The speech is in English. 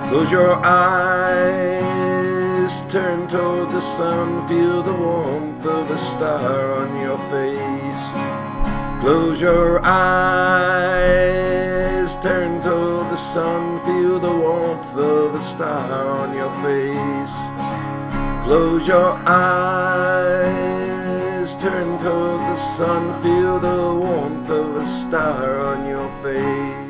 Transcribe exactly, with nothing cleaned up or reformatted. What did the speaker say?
Close your eyes, turn toward the sun, feel the warmth of a star on your face. Close your eyes, turn toward the sun, feel the warmth of a star on your face. Close your eyes, turn toward the sun, feel the warmth of a star on your face.